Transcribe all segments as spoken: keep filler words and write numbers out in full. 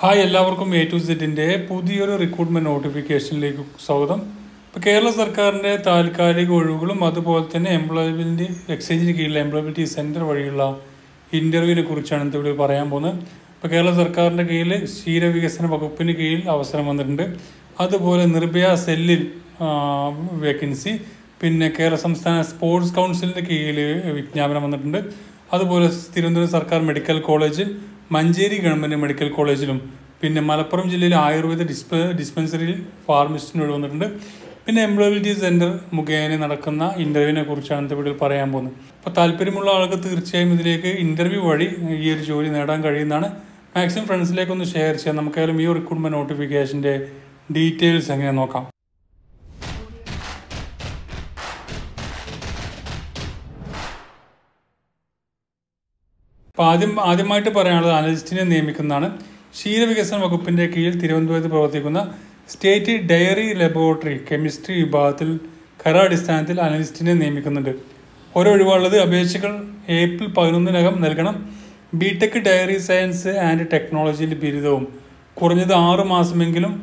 Hi എല്ലാവർക്കും A to സെറ്റിൻ്റെ പുതിയൊരു റിക്രൂട്ട്മെൻറ്റ് നോട്ടിഫിക്കേഷനിലേക്ക് സ്വാഗതം. ഇപ്പോൾ കേരള സർക്കാരിൻ്റെ താൽക്കാലിക ഒഴിവുകളും അതുപോലെ തന്നെ എംപ്ലോയബിലിറ്റി എക്സ്ചേഞ്ചിന് കീഴിലെ എംപ്ലോയബിലിറ്റി സെൻറ്റർ വഴിയുള്ള ഇൻ്റർവ്യൂവിനെ കുറിച്ചാണ് ഇന്ന് ഇവിടെ പറയാൻ പോകുന്നത്. ഇപ്പോൾ കേരള സർക്കാരിൻ്റെ കീഴിൽ ക്ഷീരവികസന വകുപ്പിന് കീഴിൽ അവസരം വന്നിട്ടുണ്ട്. അതുപോലെ നിർഭയ സെല്ലിൽ വേക്കൻസി, പിന്നെ കേരള സംസ്ഥാന സ്പോർട്സ് കൗൺസിലിൻ്റെ കീഴിൽ വിജ്ഞാപനം വന്നിട്ടുണ്ട്. അതുപോലെ തിരുവനന്തപുരം സർക്കാർ മെഡിക്കൽ കോളേജിൽ, മഞ്ചേരി ഗവൺമെൻറ് മെഡിക്കൽ കോളേജിലും, പിന്നെ മലപ്പുറം ജില്ലയിലെ ആയുർവേദ ഡിസ്പ ഡിസ്പെൻസറിയിൽ ഫാർമസിസ്റ്റിന് ഒഴിവ് വന്നിട്ടുണ്ട്. പിന്നെ എംപ്ലോയബിലിറ്റി സെൻറ്റർ മുഖേന നടക്കുന്ന ഇൻ്റർവ്യൂവിനെ കുറിച്ചാണ് இந்த വീഡിയോയിൽ പറയാൻ പോകുന്നത്. അപ്പോൾ താല്പര്യമുള്ള ആൾക്ക് തീർച്ചയായും ഇതിലേക്ക് ഇൻ്റർവ്യൂ വഴി ഈ ഒരു ജോലി നേടാൻ കഴിയുന്നതാണ്. മാക്സിമം ഫ്രണ്ട്സിലേക്കൊന്ന് ഷെയർ ചെയ്യാം. നമുക്കായാലും ഈ റിക്രൂട്ട്മെൻറ്റ് നോട്ടിഫിക്കേഷൻ്റെ ഡീറ്റെയിൽസ് എങ്ങനെ നോക്കാം. അപ്പോൾ ആദ്യം ആദ്യമായിട്ട് പറയാനുള്ളത് അനലിസ്റ്റിനെ നിയമിക്കുന്നതാണ്. ക്ഷീരവികസന വകുപ്പിൻ്റെ കീഴിൽ തിരുവനന്തപുരത്ത് പ്രവർത്തിക്കുന്ന സ്റ്റേറ്റ് ഡയറി ലബോറട്ടറി കെമിസ്ട്രി വിഭാഗത്തിൽ കരാറടിസ്ഥാനത്തിൽ അനലിസ്റ്റിനെ നിയമിക്കുന്നുണ്ട്. ഓരോ ഒഴിവുള്ളത് അപേക്ഷകൾ ഏപ്രിൽ പതിനൊന്നിനകം നൽകണം. B tech dairy science and ടെക്നോളജിയിൽ ബിരുദവും കുറഞ്ഞത് ആറു മാസമെങ്കിലും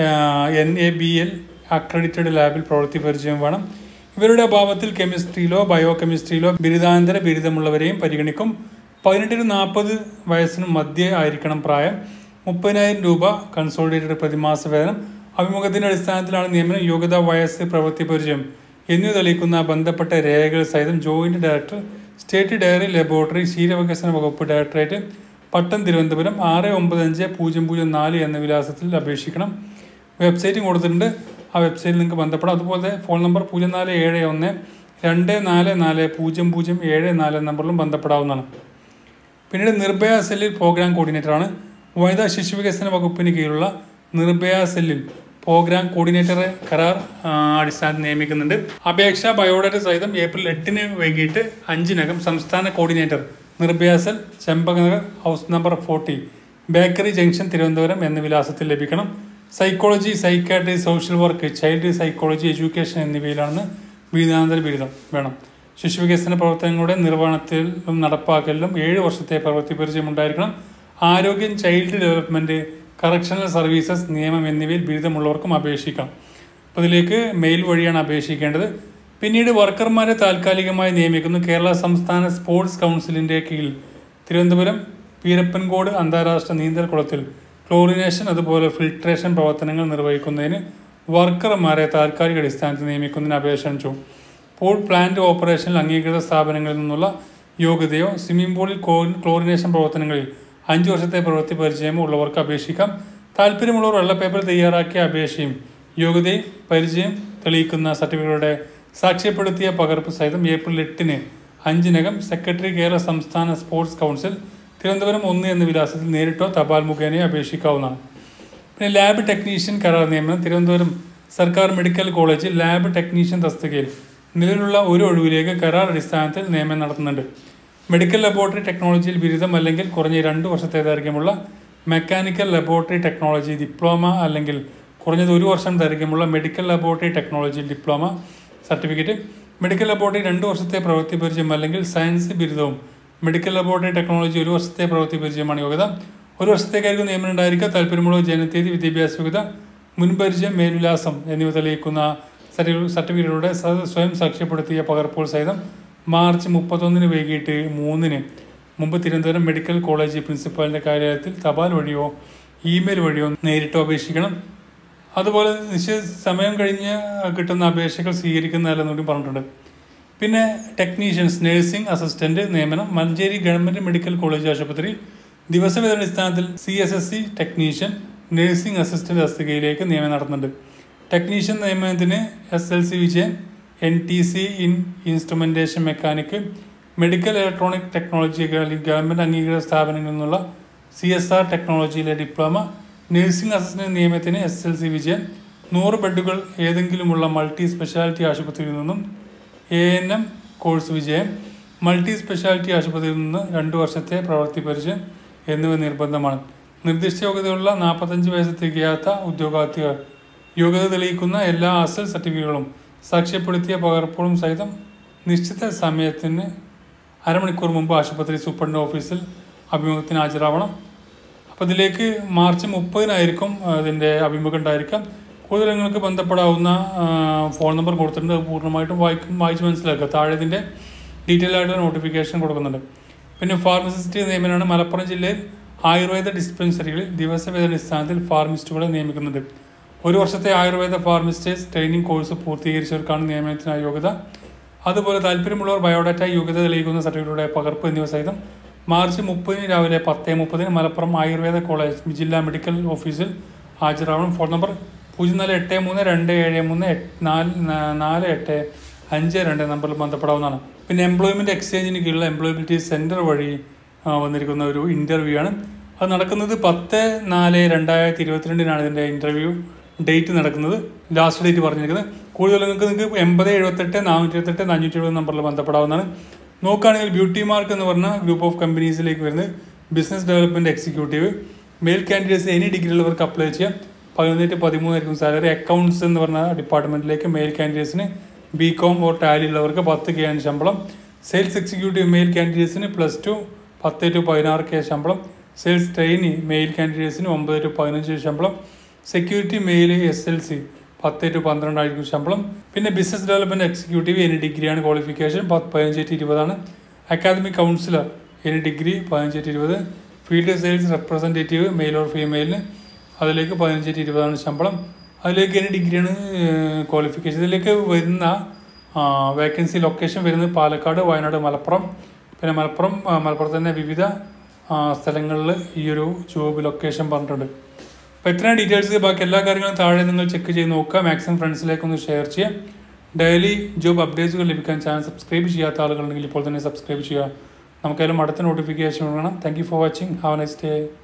N A B L accredited ലാബിൽ പ്രവൃത്തി പരിചയം വേണം. ഇവരുടെ അഭാവത്തിൽ കെമിസ്ട്രിയിലോ ബയോ കെമിസ്ട്രിയിലോ ബിരുദാനന്തര ബിരുദമുള്ളവരെയും പരിഗണിക്കും. പതിനെട്ടിന് നാൽപ്പത് വയസ്സിന് മധ്യേ ആയിരിക്കണം പ്രായം. മുപ്പതിനായിരം രൂപ കൺസോളിഡേറ്റഡ് പ്രതിമാസ വേതനം. അഭിമുഖത്തിൻ്റെ അടിസ്ഥാനത്തിലാണ് നിയമനം. യോഗ്യത, വയസ്സ്, പ്രവൃത്തി പരിചയം എന്നിവ തെളിയിക്കുന്ന ബന്ധപ്പെട്ട രേഖകൾ സഹിതം joint director, state dairy laboratory, ക്ഷീരവികസന വകുപ്പ് ഡയറക്ടറേറ്റ്, പട്ടം, തിരുവനന്തപുരം ആറ് ഒമ്പത് അഞ്ച് പൂജ്യം പൂജ്യം നാല് എന്ന വിലാസത്തിൽ അപേക്ഷിക്കണം. വെബ്സൈറ്റും കൊടുത്തിട്ടുണ്ട്. ആ വെബ്സൈറ്റിൽ നിങ്ങൾക്ക് ബന്ധപ്പെടാം. അതുപോലെ ഫോൺ നമ്പർ പൂജ്യം നാല് ഏഴ് ഒന്ന് രണ്ട് നാല് നാല് പൂജ്യം പൂജ്യം ഏഴ് നാല് നമ്പറിലും ബന്ധപ്പെടാവുന്നതാണ്. പിന്നീട് നിർഭയ സെല്ലിൽ പ്രോഗ്രാം കോർഡിനേറ്ററാണ്. വനിതാ ശിശുവികസന വകുപ്പിന് കീഴിലുള്ള നിർഭയ സെല്ലിൽ പ്രോഗ്രാം കോർഡിനേറ്ററെ കരാർ അടിസ്ഥാനത്തിൽ നിയമിക്കുന്നുണ്ട്. അപേക്ഷ ബയോഡാറ്റ സഹിതം ഏപ്രിൽ എട്ടിന് വൈകിട്ട് അഞ്ചിനകം സംസ്ഥാന coordinator, Nirbhaya cell, Chempakanagar, house number forty, bakery junction, Thiruvananthapuram എന്ന വിലാസത്തിൽ ലഭിക്കണം. Psychology, psychiatry, social work, child psychology, education എന്നിവയിലാണ് ബിരുദാനന്തര ബിരുദം വേണം. ശിശുവികസന പ്രവർത്തനങ്ങളുടെ നിർവഹണത്തിലും നടപ്പാക്കലിലും ഏഴ് വർഷത്തെ പ്രവൃത്തി പരിചയം ഉണ്ടായിരിക്കണം. ആരോഗ്യം, ചൈൽഡ് ഡെവലപ്മെൻറ്റ്, കറക്ഷണൽ സർവീസസ്, നിയമം എന്നിവയിൽ ബിരുദമുള്ളവർക്കും അപേക്ഷിക്കാം. അപ്പോൾ ഇതിലേക്ക് മെയിൽ വഴിയാണ് അപേക്ഷിക്കേണ്ടത്. പിന്നീട് വർക്കർമാരെ താൽക്കാലികമായി നിയമിക്കുന്നു. കേരള സംസ്ഥാന സ്പോർട്സ് കൗൺസിലിൻ്റെ കീഴിൽ തിരുവനന്തപുരം വീരപ്പൻകോട് അന്താരാഷ്ട്ര നീന്തൽക്കുളത്തിൽ ക്ലോറിനേഷൻ അതുപോലെ ഫിൽട്രേഷൻ പ്രവർത്തനങ്ങൾ നിർവഹിക്കുന്നതിന് വർക്കർമാരെ താൽക്കാലിക അടിസ്ഥാനത്തിൽ നിയമിക്കുന്നതിന് അപേക്ഷ ക്ഷണിച്ചു. പൂൾ പ്ലാന്റ് ഓപ്പറേഷനിൽ അംഗീകൃത സ്ഥാപനങ്ങളിൽ നിന്നുള്ള യോഗ്യതയോ സ്വിമ്മിംഗ് പൂളിൽ ക്ലോറിനേഷൻ പ്രവർത്തനങ്ങളിൽ അഞ്ച് വർഷത്തെ പ്രവൃത്തി പരിചയമോ ഉള്ളവർക്ക് അപേക്ഷിക്കാം. താല്പര്യമുള്ളവർ വെള്ളപ്പേപ്പർ തയ്യാറാക്കിയ അപേക്ഷയും യോഗ്യതയും പരിചയം തെളിയിക്കുന്ന സർട്ടിഫിക്കറ്റുകളുടെ സാക്ഷ്യപ്പെടുത്തിയ പകർപ്പ് സഹിതം ഏപ്രിൽ എട്ടിന് അഞ്ചിനകം സെക്രട്ടറി, കേരള സംസ്ഥാന സ്പോർട്സ് കൗൺസിൽ, തിരുവനന്തപുരം ഒന്ന് എന്ന വിലാസത്തിൽ നേരിട്ടോ തപാൽ മുഖേനയോ അപേക്ഷിക്കാവുന്നതാണ്. പിന്നെ ലാബ് ടെക്നീഷ്യൻ കരാർ നിയമനം. തിരുവനന്തപുരം സർക്കാർ മെഡിക്കൽ കോളേജിൽ ലാബ് ടെക്നീഷ്യൻ തസ്തികയിൽ നിലവിലുള്ള ഒരു ഒഴിവിലേക്ക് കരാർ അടിസ്ഥാനത്തിൽ നിയമനം നടത്തുന്നുണ്ട്. മെഡിക്കൽ ലബോറട്ടറി ടെക്നോളജിയിൽ ബിരുദം അല്ലെങ്കിൽ കുറഞ്ഞ രണ്ട് വർഷത്തെ ദൈർഘ്യമുള്ള മെക്കാനിക്കൽ ലബോറട്ടറി ടെക്നോളജി ഡിപ്ലോമ അല്ലെങ്കിൽ കുറഞ്ഞത് ഒരു വർഷം ദൈർഘ്യമുള്ള മെഡിക്കൽ ലബോറട്ടറി ടെക്നോളജിയിൽ ഡിപ്ലോമ സർട്ടിഫിക്കറ്റ്. മെഡിക്കൽ ലബോറട്ടറി രണ്ട് വർഷത്തെ പ്രവൃത്തി പരിചയം അല്ലെങ്കിൽ സയൻസ് ബിരുദവും മെഡിക്കൽ ലബോറട്ടറി ടെക്നോളജി ഒരു വർഷത്തെ പ്രവൃത്തി പരിചയമാണ് യോഗ്യത. ഒരു വർഷത്തേക്കായിരിക്കും നിയമനം ഉണ്ടായിരിക്കുക. താല്പര്യമുള്ള ജനതീയതി, വിദ്യാഭ്യാസ യോഗ്യത, മുൻപരിചയം, മേൽവിലാസം എന്നിവ തെളിയിക്കുന്ന സർട്ടിഫിക്കറ്റുകളുടെ സ്വയം സാക്ഷ്യപ്പെടുത്തിയ പകർപ്പുകൾ സഹിതം മാർച്ച് മുപ്പത്തൊന്നിന് വൈകിട്ട് മൂന്നിന് മുമ്പ് തിരുവനന്തപുരം മെഡിക്കൽ കോളേജ് പ്രിൻസിപ്പാളിൻ്റെ കാര്യാലയത്തിൽ തപാൽ വഴിയോ ഇമെയിൽ വഴിയോ നേരിട്ടോ അപേക്ഷിക്കണം. അതുപോലെ നിശ്ചിത സമയം കഴിഞ്ഞ് കിട്ടുന്ന അപേക്ഷകൾ സ്വീകരിക്കുന്നതല്ലെന്നുകൂടി പറഞ്ഞിട്ടുണ്ട്. പിന്നെ ടെക്നീഷ്യൻസ്, നഴ്സിംഗ് അസിസ്റ്റൻറ്റ് നിയമനം. മഞ്ചേരി ഗവൺമെൻറ് മെഡിക്കൽ കോളേജ് ആശുപത്രി ദിവസവേതന അടിസ്ഥാനത്തിൽ C S S C technician, nursing assistant തസ്തികയിലേക്ക് നിയമനം നടത്തുന്നുണ്ട്. ടെക്നീഷ്യൻ നിയമനത്തിന് എസ് എൽ സി വിജയൻ, N T C in instrumentation mechanic, medical electronic technology government അംഗീകൃത സ്ഥാപനങ്ങളിൽ നിന്നുള്ള സി എസ് ആർ ടെക്നോളജിയിലെ ഡിപ്ലോമ. നഴ്സിംഗ് അസിസ്റ്റൻറ്റ് നിയമനത്തിന് എസ് എൽ സി വിജയൻ. നൂറ് ബെഡുകൾ ഏതെങ്കിലുമുള്ള മൾട്ടി സ്പെഷ്യാലിറ്റി ആശുപത്രിയിൽ നിന്നും എ എൻ എം കോഴ്സ് വിജയം. മൾട്ടി സ്പെഷ്യാലിറ്റി ആശുപത്രിയിൽ നിന്ന് രണ്ട് വർഷത്തെ പ്രവൃത്തി പരിചയം എന്നിവ നിർബന്ധമാണ്. നിർദ്ദിഷ്ട യോഗ്യതയുള്ള നാൽപ്പത്തഞ്ച് വയസ്സ് തികയാത്ത ഉദ്യോഗാർത്ഥികൾ യോഗ്യത തെളിയിക്കുന്ന എല്ലാ അസൽ സർട്ടിഫിക്കറ്റുകളും സാക്ഷ്യപ്പെടുത്തിയ പകർപ്പുകളും സഹിതം നിശ്ചിത സമയത്തിന് അരമണിക്കൂർ മുമ്പ് ആശുപത്രി സൂപ്രണ്ട് ഓഫീസിൽ അഭിമുഖത്തിന് ഹാജരാവണം. അപ്പോൾ ഇതിലേക്ക് മാർച്ച് മുപ്പതിനായിരിക്കും അതിൻ്റെ അഭിമുഖം ഉണ്ടായിരിക്കാം. കൂടുതൽ നിങ്ങൾക്ക് ബന്ധപ്പെടാവുന്ന ഫോൺ നമ്പർ കൊടുത്തിട്ടുണ്ട്. അത് പൂർണ്ണമായിട്ടും വായിക്കും വായിച്ച് മനസ്സിലാക്കുക. താഴെ ഇതിൻ്റെ ഡീറ്റെയിൽ ആയിട്ടുള്ള നോട്ടിഫിക്കേഷൻ കൊടുക്കുന്നുണ്ട്. പിന്നെ ഫാർമസിസ്റ്റ് നിയമനമാണ്. മലപ്പുറം ജില്ലയിൽ ആയുർവേദ ഡിസ്പെൻസറികളിൽ ദിവസവേതന അടിസ്ഥാനത്തിൽ ഫാർമസിസ്റ്റുകളെ നിയമിക്കുന്നുണ്ട്. ഒരു വർഷത്തെ ആയുർവേദ ഫാർമസിസ്റ്റേഴ്സ് ട്രെയിനിങ് കോഴ്സ് പൂർത്തീകരിച്ചവർക്കാണ് നിയമനത്തിനായി യോഗ്യത. അതുപോലെ താല്പര്യമുള്ളവർ ബയോഡാറ്റ യോഗ്യത തെളിയിക്കുന്ന സർട്ടിഫിക്കറ്റുകളുടെ പകർപ്പ് എന്നിവ സഹിതം മാർച്ച് മുപ്പതിന് രാവിലെ പത്ത് മുപ്പതിന് മലപ്പുറം ആയുർവേദ കോളേജ് ജില്ലാ മെഡിക്കൽ ഓഫീസിൽ ഹാജരാവണം. ഫോൺ നമ്പർ പൂജ്യം നാല് എട്ട് മൂന്ന് രണ്ട് ഏഴ് മൂന്ന് നാല് നാല് എട്ട് അഞ്ച് രണ്ട് നമ്പറിൽ ബന്ധപ്പെടാവുന്നതാണ്. പിന്നെ എംപ്ലോയ്മെൻറ്റ് എക്സ്ചേഞ്ചിന് കീഴിലുള്ള എംപ്ലോയബിലിറ്റി സെൻറ്റർ വഴി വന്നിരിക്കുന്ന ഒരു ഇൻ്റർവ്യൂ ആണ്. അത് നടക്കുന്നത് പത്ത് നാല് രണ്ടായിരത്തി ഇരുപത്തിരണ്ടിനാണ് ഇതിൻ്റെ ഇൻ്റർവ്യൂ ഡേറ്റ് നടക്കുന്നത്. ലാസ്റ്റ് ഡേറ്റ് പറഞ്ഞിരിക്കുന്നത്. കൂടുതൽ നിങ്ങൾക്ക് നിങ്ങൾക്ക് എൺപത് എഴുപത്തെട്ട് നാനൂറ്റി ഇരുപത്തെട്ട് നാനൂറ്റി എഴുപത് നമ്പറിൽ ബന്ധപ്പെടാവുന്നതാണ്. നോക്കുകയാണെങ്കിൽ ബ്യൂട്ടി മാർക്ക് എന്ന് പറഞ്ഞ ഗ്രൂപ്പ് ഓഫ് കമ്പനീസിലേക്ക് വരുന്നത് business development executive. Male candidates any ഡിഗ്രിയുള്ളവർക്ക് അപ്ലൈ ചെയ്യാം. പതിനൊന്ന് പതിമൂന്നായിരിക്കും സാലറി. അക്കൗണ്ട്സ് എന്ന് പറഞ്ഞ ഡിപ്പാർട്ട്മെൻറ്റിലേക്ക് മെയിൽ കാൻഡിഡേറ്റ്സിന് ബി കോം ഓർ ടാലി ഉള്ളവർക്ക് പത്ത് കെ ആണ് ശമ്പളം. സെയിൽസ് എക്സിക്യൂട്ടീവ് മെയിൽ കാൻഡിഡേറ്റ്സിന് പ്ലസ് ടു പത്ത് ടു പതിനാറ് കെ ശമ്പളം. സെയിൽസ് ട്രെയിനി മെയിൽ കാൻഡിഡേറ്റ്സിന് ഒമ്പത് ടു പതിനഞ്ച് ശമ്പളം. Security male S L C പത്ത് ടു പന്ത്രണ്ടായിരിക്കും ശമ്പളം. പിന്നെ ബിസിനസ് ഡെവലപ്മെൻറ്റ് എക്സിക്യൂട്ടീവ് എനി ഡിഗ്രിയാണ് ക്വാളിഫിക്കേഷൻ. പത്ത് പതിനഞ്ച് ടു ഇരുപതാണ്. അക്കാദമിക് കൗൺസിലർ എനി ഡിഗ്രി പതിനഞ്ച് ടു ഇരുപത്. Field sales representative male or ഫീമെയിലിന് അതിലേക്ക് പതിനഞ്ച് ടു ഇരുപതാണ് ശമ്പളം. അതിലേക്ക് എനി ഡിഗ്രിയാണ് ക്വാളിഫിക്കേഷൻ. ഇതിലേക്ക് വരുന്ന വേക്കൻസി ലൊക്കേഷൻ വരുന്നത് പാലക്കാട്, വയനാട്, മലപ്പുറം. പിന്നെ മലപ്പുറം മലപ്പുറത്ത് തന്നെ വിവിധ സ്ഥലങ്ങളിൽ ഈ ഒരു ജോബ് ലൊക്കേഷൻ പറഞ്ഞിട്ടുണ്ട്. അപ്പോൾ ഇത്രയും ഡീറ്റെയിൽസ്. ബാക്കി എല്ലാ കാര്യങ്ങളും താഴെ നിങ്ങൾ ചെക്ക് ചെയ്ത് നോക്കുക. മാക്സിമം ഫ്രണ്ട്സിലേക്കൊന്ന് ഷെയർ ചെയ്യുക. ഡെയിലി ജോബ് അപ്ഡേറ്റ്സുകൾ ലഭിക്കാൻ ചാനൽ സബ്സ്ക്രൈബ് ചെയ്യാത്ത ആളുകളുണ്ടെങ്കിൽ ഇപ്പോൾ തന്നെ സബ്സ്ക്രൈബ് ചെയ്യുക. നമുക്കായാലും അടുത്ത നോട്ടിഫിക്കേഷൻ വേണം. Thank you for watching. Have a nice day.